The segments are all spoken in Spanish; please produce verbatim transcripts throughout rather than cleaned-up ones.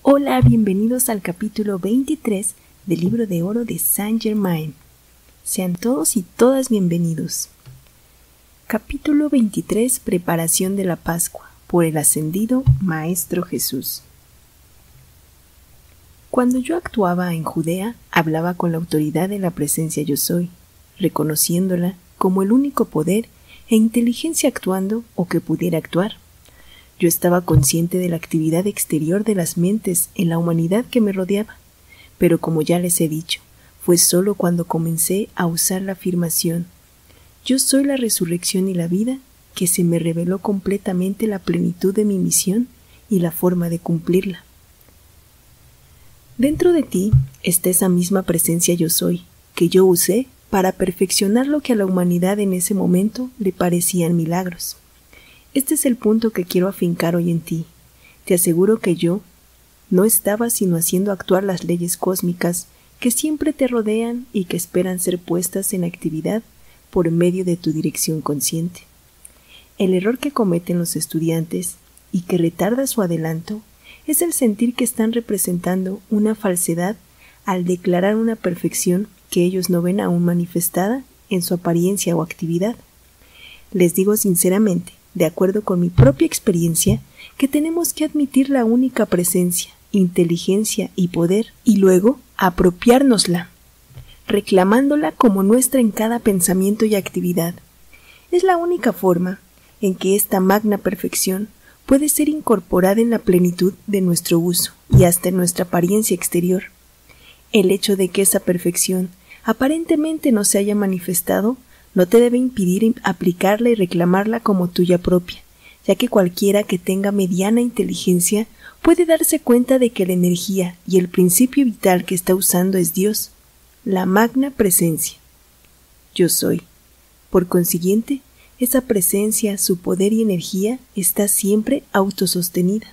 Hola, bienvenidos al capítulo veintitrés del Libro de Oro de Saint Germain. Sean todos y todas bienvenidos. Capítulo veintitrés. Preparación de la Pascua, por el ascendido Maestro Jesús. Cuando yo actuaba en Judea, hablaba con la autoridad de la presencia Yo Soy, reconociéndola como el único poder e inteligencia actuando o que pudiera actuar. Yo estaba consciente de la actividad exterior de las mentes en la humanidad que me rodeaba, pero como ya les he dicho, fue solo cuando comencé a usar la afirmación «Yo soy la resurrección y la vida» que se me reveló completamente la plenitud de mi misión y la forma de cumplirla. Dentro de ti está esa misma presencia Yo Soy, que yo usé para perfeccionar lo que a la humanidad en ese momento le parecían milagros. Este es el punto que quiero afincar hoy en ti. Te aseguro que yo no estaba sino haciendo actuar las leyes cósmicas que siempre te rodean y que esperan ser puestas en actividad por medio de tu dirección consciente. El error que cometen los estudiantes y que retarda su adelanto es el sentir que están representando una falsedad al declarar una perfección que ellos no ven aún manifestada en su apariencia o actividad. Les digo sinceramente, de acuerdo con mi propia experiencia, que tenemos que admitir la única presencia, inteligencia y poder y luego apropiárnosla, reclamándola como nuestra en cada pensamiento y actividad. Es la única forma en que esta magna perfección puede ser incorporada en la plenitud de nuestro uso y hasta en nuestra apariencia exterior. El hecho de que esa perfección aparentemente no se haya manifestado no te debe impedir aplicarla y reclamarla como tuya propia, ya que cualquiera que tenga mediana inteligencia puede darse cuenta de que la energía y el principio vital que está usando es Dios, la magna presencia. Yo soy. Por consiguiente, esa presencia, su poder y energía está siempre autosostenida.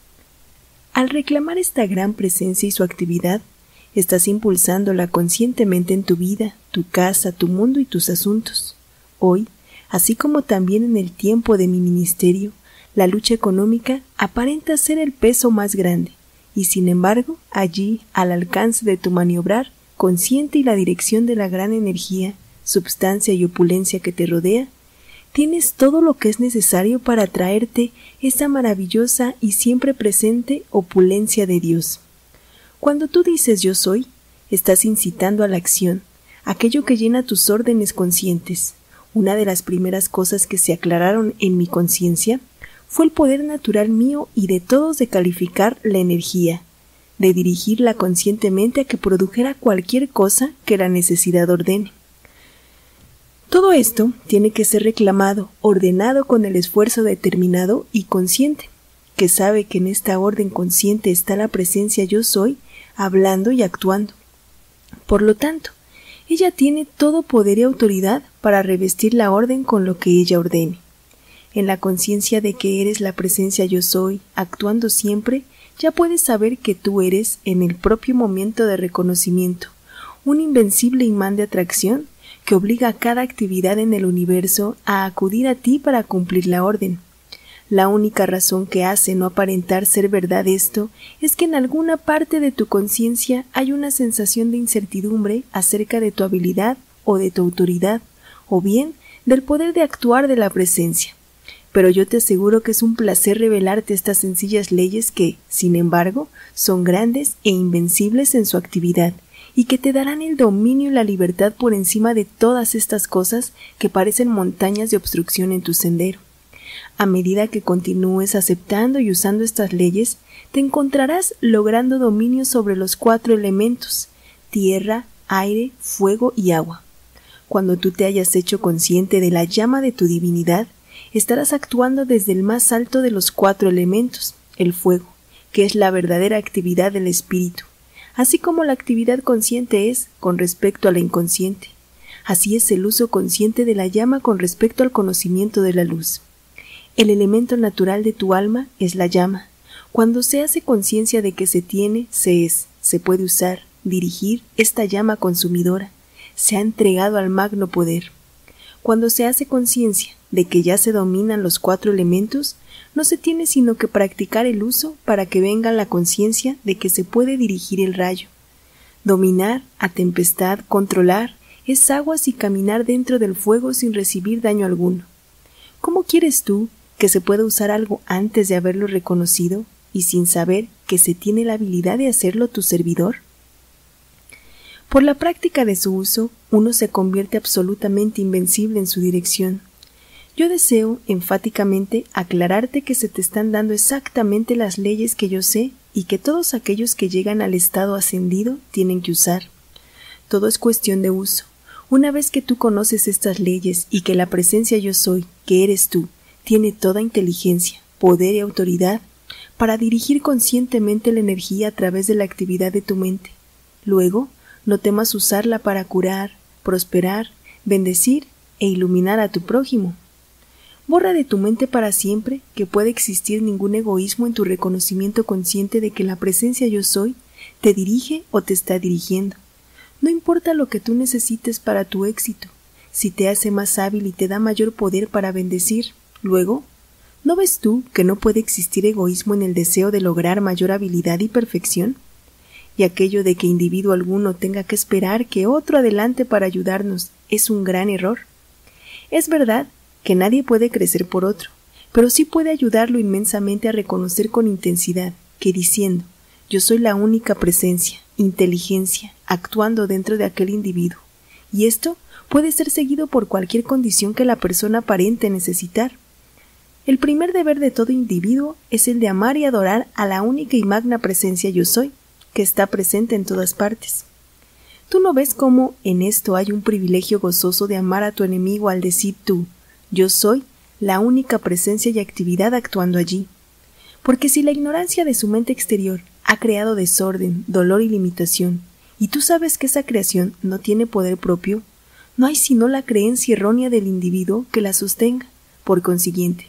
Al reclamar esta gran presencia y su actividad, estás impulsándola conscientemente en tu vida, tu casa, tu mundo y tus asuntos. Hoy, así como también en el tiempo de mi ministerio, la lucha económica aparenta ser el peso más grande, y sin embargo, allí, al alcance de tu maniobrar, consciente y la dirección de la gran energía, substancia y opulencia que te rodea, tienes todo lo que es necesario para traerte esa maravillosa y siempre presente opulencia de Dios. Cuando tú dices yo soy, estás incitando a la acción, aquello que llena tus órdenes conscientes. Una de las primeras cosas que se aclararon en mi conciencia fue el poder natural mío y de todos de calificar la energía, de dirigirla conscientemente a que produjera cualquier cosa que la necesidad ordene. Todo esto tiene que ser reclamado, ordenado con el esfuerzo determinado y consciente, que sabe que en esta orden consciente está la presencia yo soy, hablando y actuando. Por lo tanto, ella tiene todo poder y autoridad para revestir la orden con lo que ella ordene. En la conciencia de que eres la presencia yo soy, actuando siempre, ya puedes saber que tú eres, en el propio momento de reconocimiento, un invencible imán de atracción que obliga a cada actividad en el universo a acudir a ti para cumplir la orden. La única razón que hace no aparentar ser verdad esto es que en alguna parte de tu conciencia hay una sensación de incertidumbre acerca de tu habilidad o de tu autoridad, o bien del poder de actuar de la presencia. Pero yo te aseguro que es un placer revelarte estas sencillas leyes que, sin embargo, son grandes e invencibles en su actividad, y que te darán el dominio y la libertad por encima de todas estas cosas que parecen montañas de obstrucción en tu sendero. A medida que continúes aceptando y usando estas leyes, te encontrarás logrando dominio sobre los cuatro elementos: tierra, aire, fuego y agua. Cuando tú te hayas hecho consciente de la llama de tu divinidad, estarás actuando desde el más alto de los cuatro elementos, el fuego, que es la verdadera actividad del espíritu, así como la actividad consciente es con respecto a la inconsciente. Así es el uso consciente de la llama con respecto al conocimiento de la luz. El elemento natural de tu alma es la llama. Cuando se hace conciencia de que se tiene, se es, se puede usar, dirigir esta llama consumidora, se ha entregado al magno poder. Cuando se hace conciencia de que ya se dominan los cuatro elementos, no se tiene sino que practicar el uso para que venga la conciencia de que se puede dirigir el rayo. Dominar, a tempestad, controlar, es aguas y caminar dentro del fuego sin recibir daño alguno. ¿Cómo quieres tú que se pueda usar algo antes de haberlo reconocido y sin saber que se tiene la habilidad de hacerlo tu servidor? Por la práctica de su uso, uno se convierte absolutamente invencible en su dirección. Yo deseo, enfáticamente, aclararte que se te están dando exactamente las leyes que yo sé y que todos aquellos que llegan al estado ascendido tienen que usar. Todo es cuestión de uso. Una vez que tú conoces estas leyes y que la presencia yo soy, que eres tú, tiene toda inteligencia, poder y autoridad para dirigir conscientemente la energía a través de la actividad de tu mente. Luego, no temas usarla para curar, prosperar, bendecir e iluminar a tu prójimo. Borra de tu mente para siempre que puede existir ningún egoísmo en tu reconocimiento consciente de que la presencia yo soy te dirige o te está dirigiendo. No importa lo que tú necesites para tu éxito, si te hace más hábil y te da mayor poder para bendecir. Luego, ¿no ves tú que no puede existir egoísmo en el deseo de lograr mayor habilidad y perfección? Y aquello de que individuo alguno tenga que esperar que otro adelante para ayudarnos es un gran error. Es verdad que nadie puede crecer por otro, pero sí puede ayudarlo inmensamente a reconocer con intensidad que diciendo, yo soy la única presencia, inteligencia, actuando dentro de aquel individuo, y esto puede ser seguido por cualquier condición que la persona aparente necesitar. El primer deber de todo individuo es el de amar y adorar a la única y magna presencia yo soy, que está presente en todas partes. ¿Tú no ves cómo en esto hay un privilegio gozoso de amar a tu enemigo al decir tú, yo soy la única presencia y actividad actuando allí? Porque si la ignorancia de su mente exterior ha creado desorden, dolor y limitación, y tú sabes que esa creación no tiene poder propio, no hay sino la creencia errónea del individuo que la sostenga. Por consiguiente,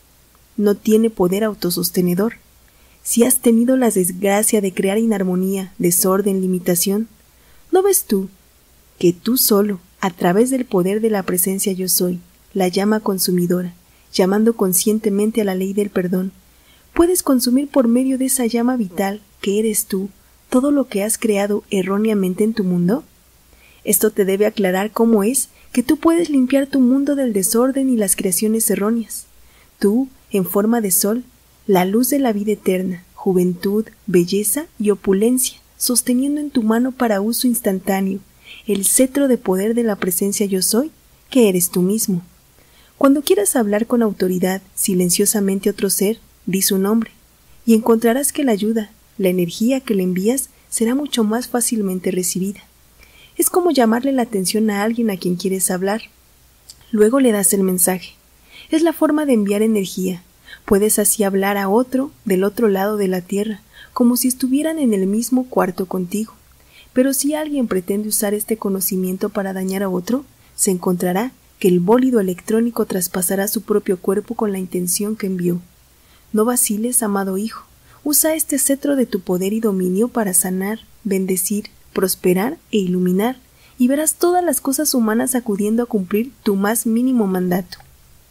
no tiene poder autosostenedor. Si has tenido la desgracia de crear inarmonía, desorden, limitación, ¿no ves tú que tú solo, a través del poder de la presencia yo soy, la llama consumidora, llamando conscientemente a la ley del perdón, puedes consumir por medio de esa llama vital que eres tú todo lo que has creado erróneamente en tu mundo? Esto te debe aclarar cómo es que tú puedes limpiar tu mundo del desorden y las creaciones erróneas. Tú, en forma de sol, la luz de la vida eterna, juventud, belleza y opulencia, sosteniendo en tu mano para uso instantáneo el cetro de poder de la presencia yo soy, que eres tú mismo. Cuando quieras hablar con autoridad silenciosamente a otro ser, di su nombre, y encontrarás que la ayuda, la energía que le envías, será mucho más fácilmente recibida. Es como llamarle la atención a alguien a quien quieres hablar. Luego le das el mensaje. Es la forma de enviar energía. Puedes así hablar a otro del otro lado de la tierra, como si estuvieran en el mismo cuarto contigo. Pero si alguien pretende usar este conocimiento para dañar a otro, se encontrará que el bólido electrónico traspasará su propio cuerpo con la intención que envió. No vaciles, amado hijo. Usa este cetro de tu poder y dominio para sanar, bendecir, prosperar e iluminar, y verás todas las cosas humanas acudiendo a cumplir tu más mínimo mandato.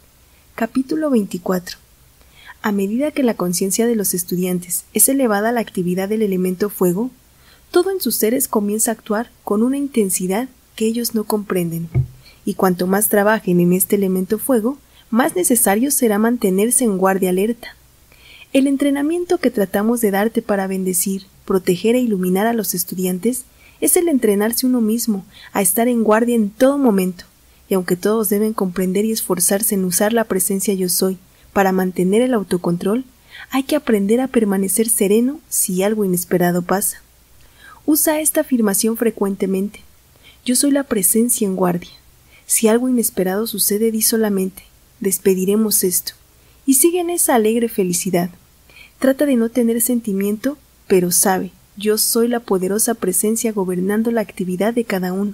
Capítulo veinticuatro. A medida que la conciencia de los estudiantes es elevada a la actividad del elemento fuego, todo en sus seres comienza a actuar con una intensidad que ellos no comprenden, y cuanto más trabajen en este elemento fuego, más necesario será mantenerse en guardia alerta. El entrenamiento que tratamos de darte para bendecir, proteger e iluminar a los estudiantes es el entrenarse uno mismo a estar en guardia en todo momento, y aunque todos deben comprender y esforzarse en usar la presencia yo soy para mantener el autocontrol, hay que aprender a permanecer sereno si algo inesperado pasa. Usa esta afirmación frecuentemente. Yo soy la presencia en guardia. Si algo inesperado sucede, di solamente, despediremos esto, y sigue en esa alegre felicidad. Trata de no tener sentimiento, pero sabe, yo soy la poderosa presencia gobernando la actividad de cada uno.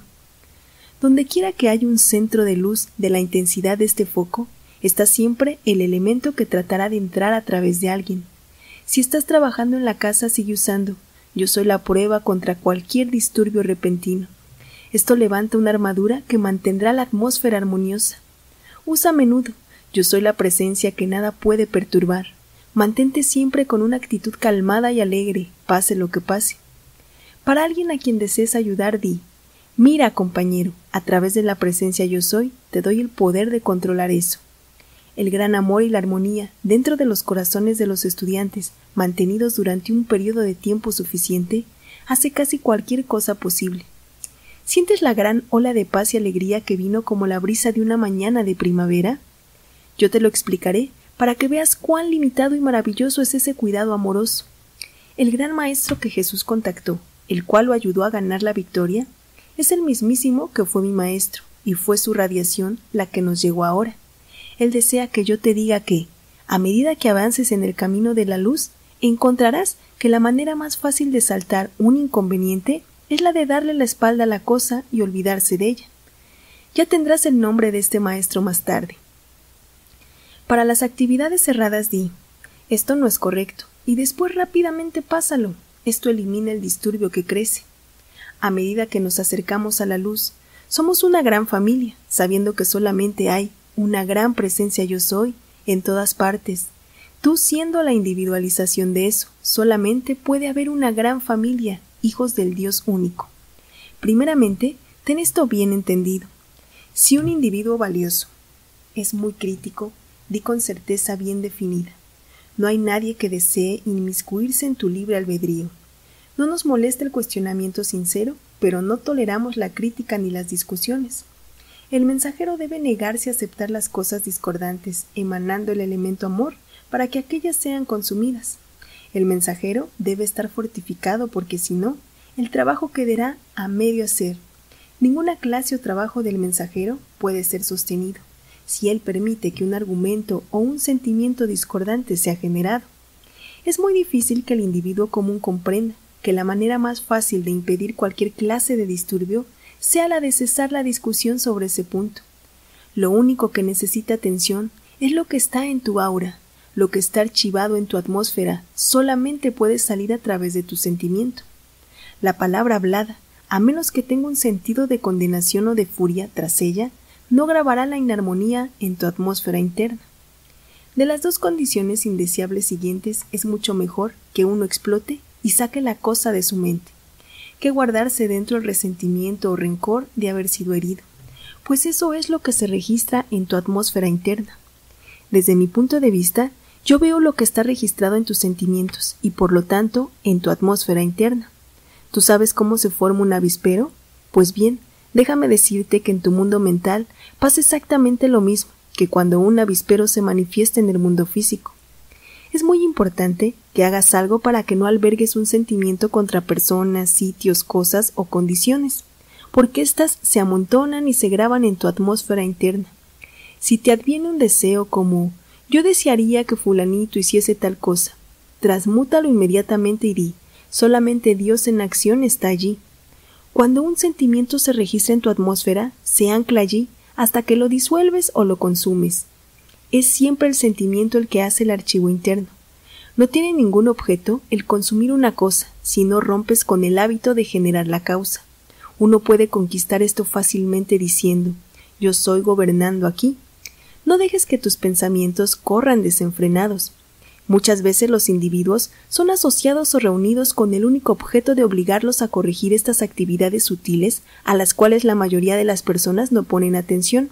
Donde quiera que haya un centro de luz de la intensidad de este foco, está siempre el elemento que tratará de entrar a través de alguien. Si estás trabajando en la casa, sigue usando, yo soy la prueba contra cualquier disturbio repentino. Esto levanta una armadura que mantendrá la atmósfera armoniosa. Usa a menudo, Yo soy la presencia que nada puede perturbar. Mantente siempre con una actitud calmada y alegre, pase lo que pase. Para alguien a quien desees ayudar, di: mira, compañero, a través de la presencia yo soy, te doy el poder de controlar eso. El gran amor y la armonía dentro de los corazones de los estudiantes, mantenidos durante un periodo de tiempo suficiente, hace casi cualquier cosa posible. ¿Sientes la gran ola de paz y alegría que vino como la brisa de una mañana de primavera? Yo te lo explicaré para que veas cuán limitado y maravilloso es ese cuidado amoroso. El gran maestro que Jesús contactó, el cual lo ayudó a ganar la victoria, es el mismísimo que fue mi maestro, y fue su radiación la que nos llegó ahora. Él desea que yo te diga que, a medida que avances en el camino de la luz, encontrarás que la manera más fácil de saltar un inconveniente es la de darle la espalda a la cosa y olvidarse de ella. Ya tendrás el nombre de este maestro más tarde. Para las actividades cerradas di: esto no es correcto, y después rápidamente pásalo. Esto elimina el disturbio que crece. A medida que nos acercamos a la luz, somos una gran familia, sabiendo que solamente hay una gran presencia yo soy en todas partes. Tú siendo la individualización de eso, solamente puede haber una gran familia, hijos del Dios único. Primeramente, ten esto bien entendido. Si un individuo valioso es muy crítico, di con certeza bien definida: no hay nadie que desee inmiscuirse en tu libre albedrío. No nos molesta el cuestionamiento sincero, pero no toleramos la crítica ni las discusiones. El mensajero debe negarse a aceptar las cosas discordantes, emanando el elemento amor, para que aquellas sean consumidas. El mensajero debe estar fortificado porque si no, el trabajo quedará a medio hacer. Ninguna clase o trabajo del mensajero puede ser sostenido si él permite que un argumento o un sentimiento discordante sea generado. Es muy difícil que el individuo común comprenda que la manera más fácil de impedir cualquier clase de disturbio sea la de cesar la discusión sobre ese punto. Lo único que necesita atención es lo que está en tu aura. Lo que está archivado en tu atmósfera solamente puede salir a través de tu sentimiento. La palabra hablada, a menos que tenga un sentido de condenación o de furia tras ella, no grabará la inarmonía en tu atmósfera interna. De las dos condiciones indeseables siguientes es mucho mejor que uno explote y saque la cosa de su mente, que guardarse dentro el resentimiento o rencor de haber sido herido, pues eso es lo que se registra en tu atmósfera interna. Desde mi punto de vista, yo veo lo que está registrado en tus sentimientos y por lo tanto en tu atmósfera interna. ¿Tú sabes cómo se forma un avispero? Pues bien, déjame decirte que en tu mundo mental pasa exactamente lo mismo que cuando un avispero se manifiesta en el mundo físico. Es muy importante que hagas algo para que no albergues un sentimiento contra personas, sitios, cosas o condiciones, porque éstas se amontonan y se graban en tu atmósfera interna. Si te adviene un deseo como «yo desearía que fulanito hiciese tal cosa», transmútalo inmediatamente y di «solamente Dios en acción está allí». Cuando un sentimiento se registra en tu atmósfera, se ancla allí hasta que lo disuelves o lo consumes. Es siempre el sentimiento el que hace el archivo interno. No tiene ningún objeto el consumir una cosa si no rompes con el hábito de generar la causa. Uno puede conquistar esto fácilmente diciendo «yo soy gobernando aquí». No dejes que tus pensamientos corran desenfrenados. Muchas veces los individuos son asociados o reunidos con el único objeto de obligarlos a corregir estas actividades sutiles a las cuales la mayoría de las personas no ponen atención.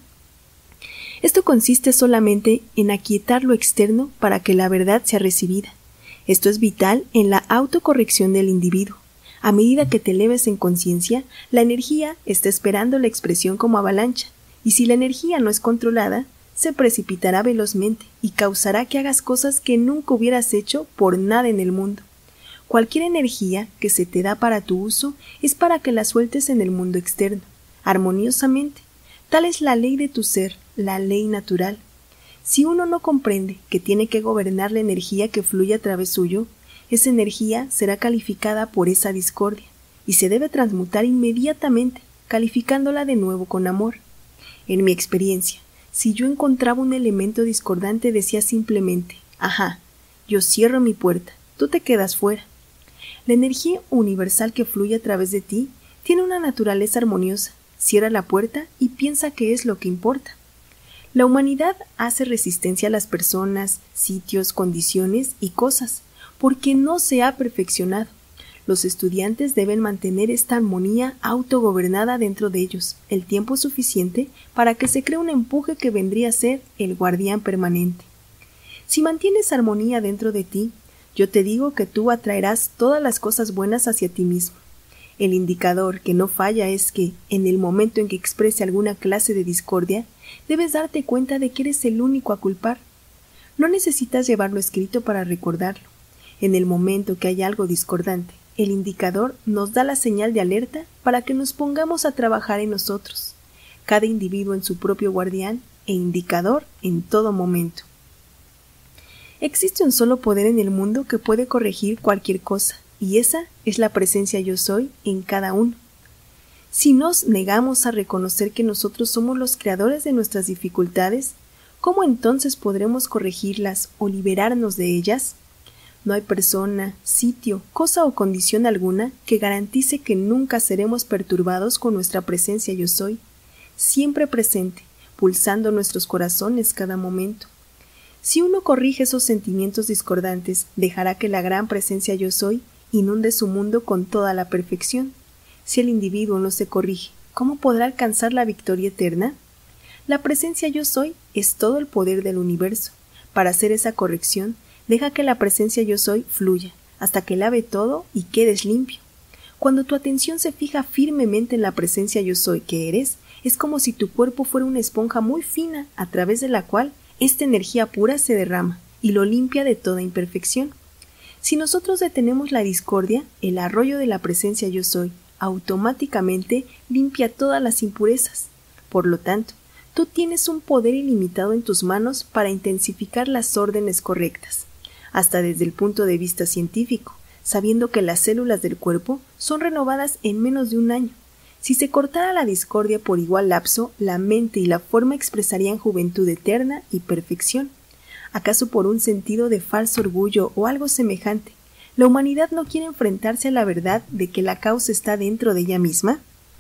Esto consiste solamente en aquietar lo externo para que la verdad sea recibida. Esto es vital en la autocorrección del individuo. A medida que te eleves en conciencia, la energía está esperando la expresión como avalancha, y si la energía no es controlada, se precipitará velozmente y causará que hagas cosas que nunca hubieras hecho por nada en el mundo. Cualquier energía que se te da para tu uso es para que la sueltes en el mundo externo, armoniosamente. Tal es la ley de tu ser, la ley natural. Si uno no comprende que tiene que gobernar la energía que fluye a través suyo, esa energía será calificada por esa discordia y se debe transmutar inmediatamente, calificándola de nuevo con amor. En mi experiencia, si yo encontraba un elemento discordante, decía simplemente, ajá, yo cierro mi puerta, tú te quedas fuera. La energía universal que fluye a través de ti tiene una naturaleza armoniosa. Cierra la puerta y piensa que es lo que importa. La humanidad hace resistencia a las personas, sitios, condiciones y cosas, porque no se ha perfeccionado. Los estudiantes deben mantener esta armonía autogobernada dentro de ellos el tiempo suficiente para que se cree un empuje que vendría a ser el guardián permanente. Si mantienes armonía dentro de ti, yo te digo que tú atraerás todas las cosas buenas hacia ti mismo. El indicador que no falla es que, en el momento en que exprese alguna clase de discordia, debes darte cuenta de que eres el único a culpar. No necesitas llevarlo escrito para recordarlo. En el momento que hay algo discordante, el indicador nos da la señal de alerta para que nos pongamos a trabajar en nosotros, cada individuo en su propio guardián e indicador en todo momento. Existe un solo poder en el mundo que puede corregir cualquier cosa, y esa es la presencia yo soy en cada uno. Si nos negamos a reconocer que nosotros somos los creadores de nuestras dificultades, ¿cómo entonces podremos corregirlas o liberarnos de ellas? No hay persona, sitio, cosa o condición alguna que garantice que nunca seremos perturbados con nuestra presencia yo soy, siempre presente, pulsando nuestros corazones cada momento. Si uno corrige esos sentimientos discordantes, dejará que la gran presencia yo soy inunde su mundo con toda la perfección. Si el individuo no se corrige, ¿cómo podrá alcanzar la victoria eterna? La presencia yo soy es todo el poder del universo. Para hacer esa corrección, deja que la presencia yo soy fluya, hasta que lave todo y quedes limpio. Cuando tu atención se fija firmemente en la presencia yo soy que eres, es como si tu cuerpo fuera una esponja muy fina, a través de la cual esta energía pura se derrama y lo limpia de toda imperfección. Si nosotros detenemos la discordia, el arroyo de la presencia yo soy automáticamente limpia todas las impurezas. Por lo tanto, tú tienes un poder ilimitado en tus manos para intensificar las órdenes correctas, hasta desde el punto de vista científico, sabiendo que las células del cuerpo son renovadas en menos de un año. Si se cortara la discordia por igual lapso, la mente y la forma expresarían juventud eterna y perfección. ¿Acaso por un sentido de falso orgullo o algo semejante, la humanidad no quiere enfrentarse a la verdad de que la causa está dentro de ella misma?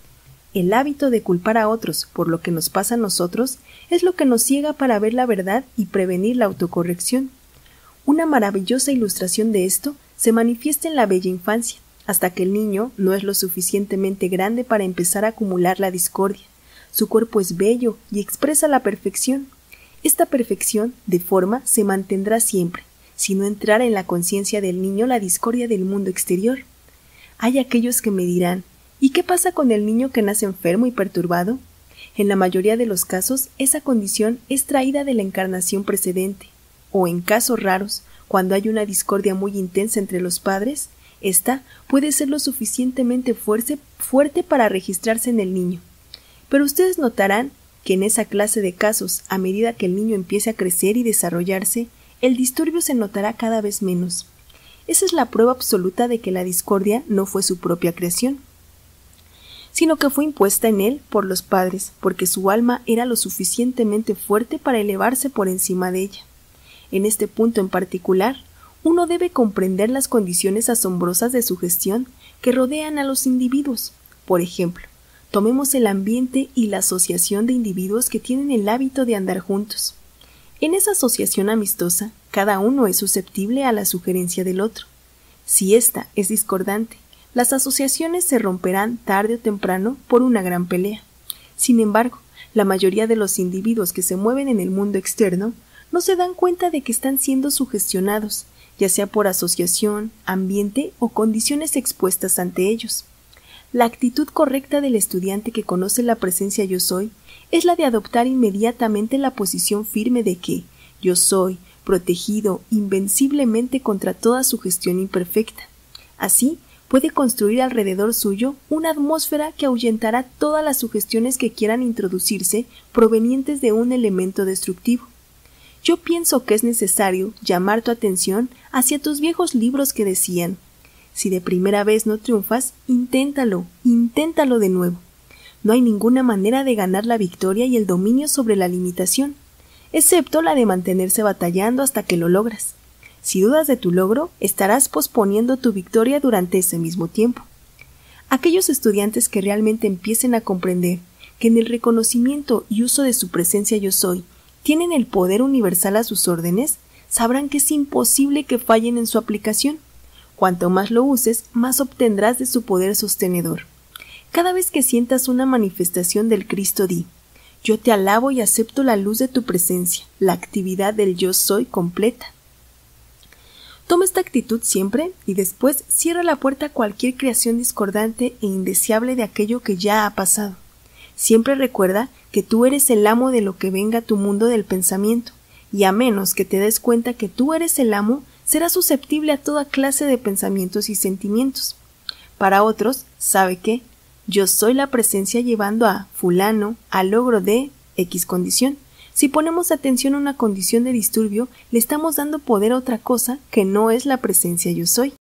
El hábito de culpar a otros por lo que nos pasa a nosotros es lo que nos ciega para ver la verdad y prevenir la autocorrección. Una maravillosa ilustración de esto se manifiesta en la bella infancia, hasta que el niño no es lo suficientemente grande para empezar a acumular la discordia. Su cuerpo es bello y expresa la perfección. Esta perfección de forma se mantendrá siempre, si no entrara en la conciencia del niño la discordia del mundo exterior. Hay aquellos que me dirán, ¿y qué pasa con el niño que nace enfermo y perturbado? En la mayoría de los casos, esa condición es traída de la encarnación precedente, o en casos raros, cuando hay una discordia muy intensa entre los padres, esta puede ser lo suficientemente fuerte, fuerte para registrarse en el niño. Pero ustedes notarán que en esa clase de casos, a medida que el niño empiece a crecer y desarrollarse, el disturbio se notará cada vez menos. Esa es la prueba absoluta de que la discordia no fue su propia creación, sino que fue impuesta en él por los padres, porque su alma era lo suficientemente fuerte para elevarse por encima de ella. En este punto en particular, uno debe comprender las condiciones asombrosas de sugestión que rodean a los individuos. Por ejemplo, tomemos el ambiente y la asociación de individuos que tienen el hábito de andar juntos. En esa asociación amistosa, cada uno es susceptible a la sugerencia del otro. Si ésta es discordante, las asociaciones se romperán tarde o temprano por una gran pelea. Sin embargo, la mayoría de los individuos que se mueven en el mundo externo no se dan cuenta de que están siendo sugestionados, ya sea por asociación, ambiente o condiciones expuestas ante ellos. La actitud correcta del estudiante que conoce la presencia yo soy es la de adoptar inmediatamente la posición firme de que yo soy protegido invenciblemente contra toda sugestión imperfecta. Así, puede construir alrededor suyo una atmósfera que ahuyentará todas las sugestiones que quieran introducirse provenientes de un elemento destructivo. Yo pienso que es necesario llamar tu atención hacia tus viejos libros que decían: si de primera vez no triunfas, inténtalo, inténtalo de nuevo. No hay ninguna manera de ganar la victoria y el dominio sobre la limitación, excepto la de mantenerse batallando hasta que lo logras. Si dudas de tu logro, estarás posponiendo tu victoria durante ese mismo tiempo. Aquellos estudiantes que realmente empiecen a comprender que en el reconocimiento y uso de su presencia yo soy tienen el poder universal a sus órdenes, sabrán que es imposible que fallen en su aplicación. Cuanto más lo uses, más obtendrás de su poder sostenedor. Cada vez que sientas una manifestación del Cristo, di: yo te alabo y acepto la luz de tu presencia, la actividad del yo soy completa. Toma esta actitud siempre y después cierra la puerta a cualquier creación discordante e indeseable de aquello que ya ha pasado. Siempre recuerda que tú eres el amo de lo que venga a tu mundo del pensamiento, y a menos que te des cuenta que tú eres el amo, serás susceptible a toda clase de pensamientos y sentimientos. Para otros, ¿sabe qué? Yo soy la presencia llevando a fulano al logro de X condición. Si ponemos atención a una condición de disturbio, le estamos dando poder a otra cosa que no es la presencia yo soy.